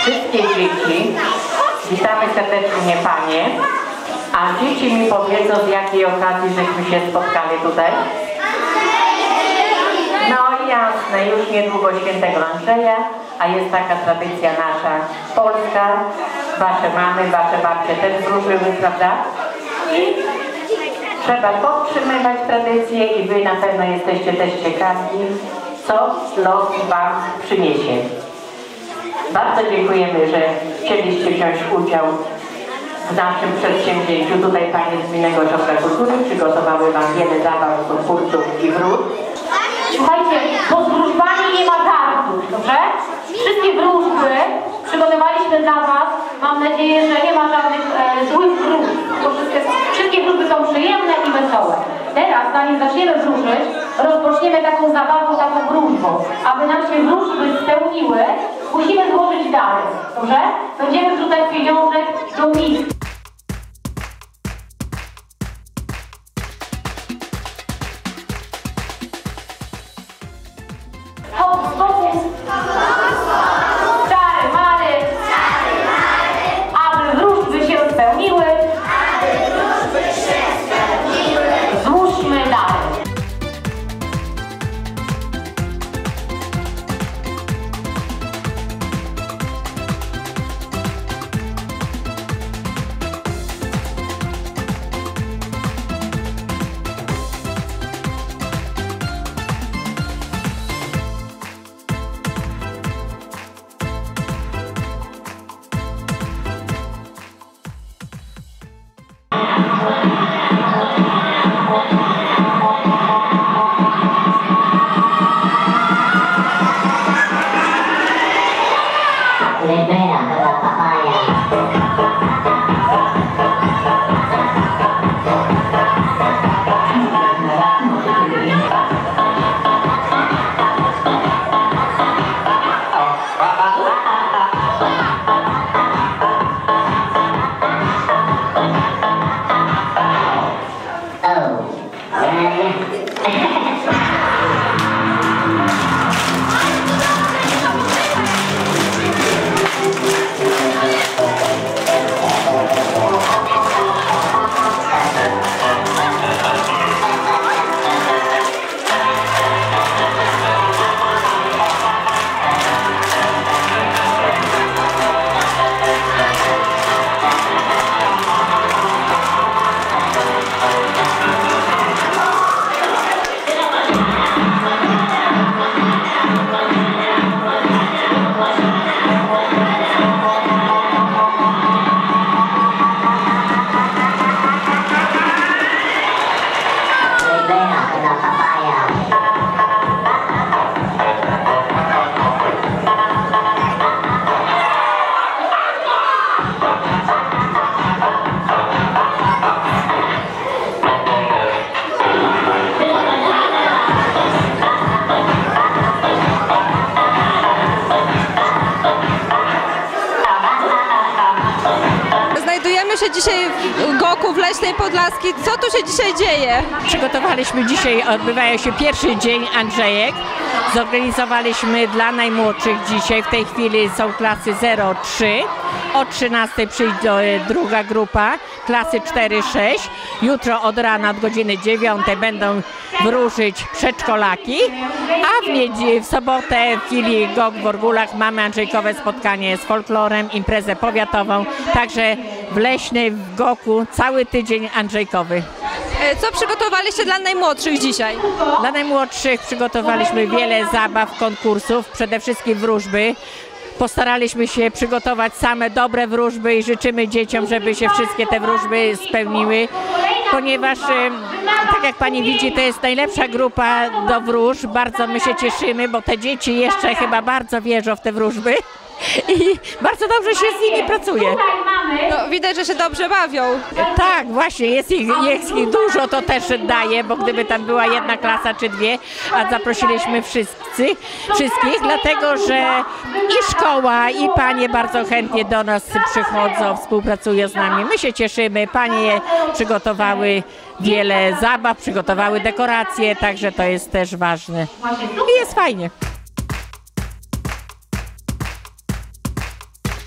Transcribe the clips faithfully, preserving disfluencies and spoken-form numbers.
wszystkie dzieci. Witamy serdecznie Panie. A dzieci mi powiedzą, z jakiej okazji żeśmy się spotkali tutaj. No jasne, już niedługo świętego Andrzeja, a jest taka tradycja nasza polska. Wasze mamy, wasze babcie też wróżyły, prawda? I trzeba podtrzymywać tradycję i wy na pewno jesteście też ciekawi, co los wam przyniesie. Bardzo dziękujemy, że chcieliście wziąć udział w naszym przedsięwzięciu. Tutaj Panie z Gminnego Ośrodka Kultury przygotowały Wam wiele zabaw, konkursów i wrót. Słuchajcie, bo z wróżbami nie ma żartów, dobrze? Wszystkie wróżby przygotowaliśmy dla Was. Mam nadzieję, że nie ma żadnych e, złych wróżb. Bo wszystkie, wszystkie wróżby są przyjemne i wesołe. Teraz, zanim zaczniemy wróżyć, rozpoczniemy taką zabawą, taką wróżbą. Aby nam się wróżby spełniły, musimy złożyć dary, dobrze? Będziemy wrzucać pieniążek do miski. Hokus pokus. Czary mary. Aby wróżby się spełniły. Złóżmy dary. Znajdujemy się dzisiaj w Goku, w Leśnej Podlaskiej. Co tu się dzisiaj dzieje? Przygotowaliśmy dzisiaj, odbywa się pierwszy dzień Andrzejek. Zorganizowaliśmy dla najmłodszych dzisiaj, w tej chwili są klasy zero trzy. O trzynastej przyjdzie druga grupa, klasy cztery sześć. Jutro od rana od godziny dziewiątej będą wróżyć przedszkolaki, a w, niedzielę, w sobotę w filii Gok w Orgulach mamy andrzejkowe spotkanie z folklorem, imprezę powiatową, także w Leśnej, w Goku cały tydzień andrzejkowy. Co przygotowaliście dla najmłodszych dzisiaj? Dla najmłodszych przygotowaliśmy wiele zabaw, konkursów, przede wszystkim wróżby. Postaraliśmy się przygotować same dobre wróżby i życzymy dzieciom, żeby się wszystkie te wróżby spełniły, ponieważ tak jak Pani widzi, to jest najlepsza grupa do wróżb. Bardzo my się cieszymy, bo te dzieci jeszcze chyba bardzo wierzą w te wróżby i bardzo dobrze się z nimi pracuje. No, widać, że się dobrze bawią. Tak, właśnie, jest ich, jest ich dużo, to też daje, bo gdyby tam była jedna klasa czy dwie, a zaprosiliśmy wszyscy, wszystkich, dlatego że i szkoła, i panie bardzo chętnie do nas przychodzą, współpracują z nami. My się cieszymy, panie przygotowały wiele zabaw, przygotowały dekoracje, także to jest też ważne i jest fajnie.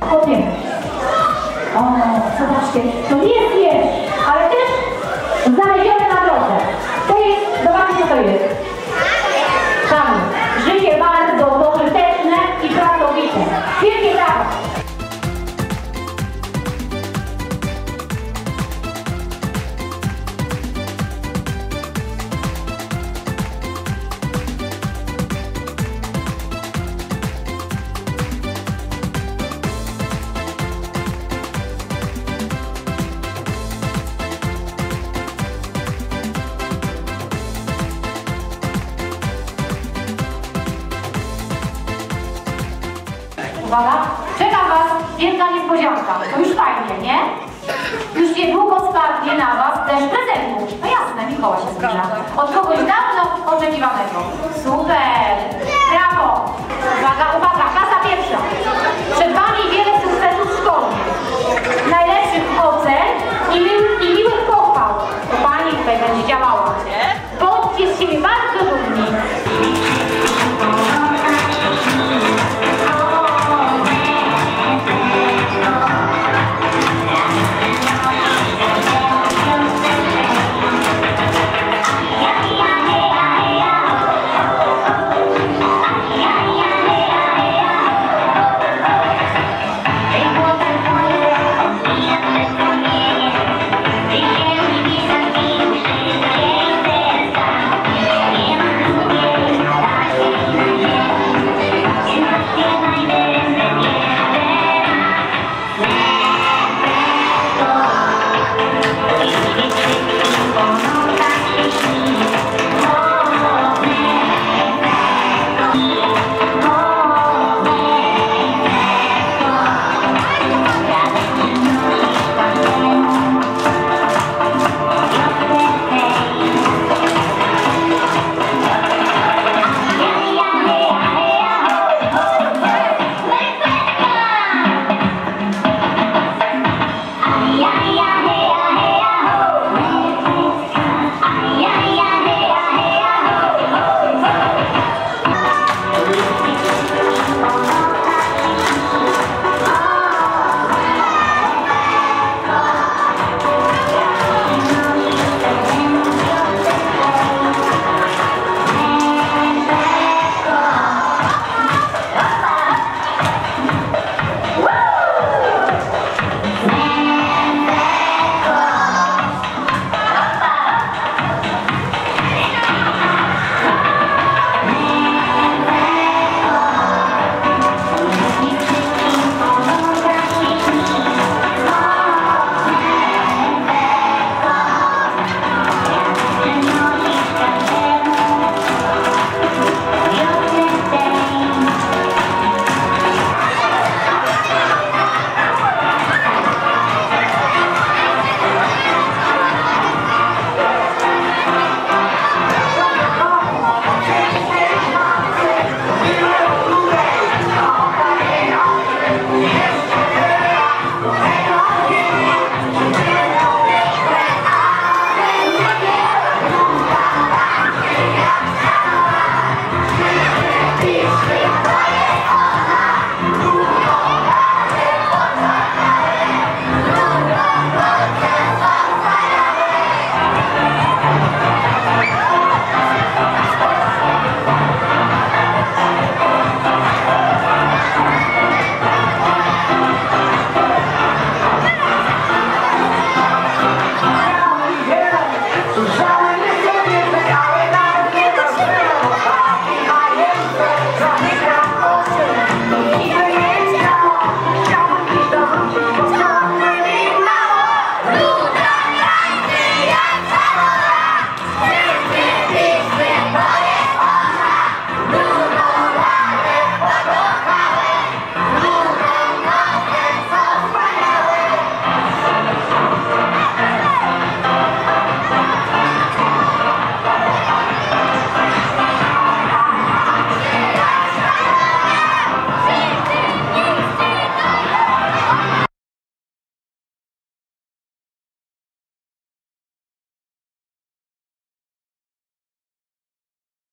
Podniemy. O, zobaczcie, to nie jest wiersz, ale też znalezione na drodze. To jest, zobaczcie co to jest. Sami. Życie bardzo pożyteczne i pracowite. Wielkie brawa. Uwaga, czeka Was wielka niespodzianka. To już fajnie, nie? Już niedługo spadnie na Was deszcz prezentów. No jasne, Mikołaj się zbliża. Od kogoś dawno oczekiwanego. Super! Brawo!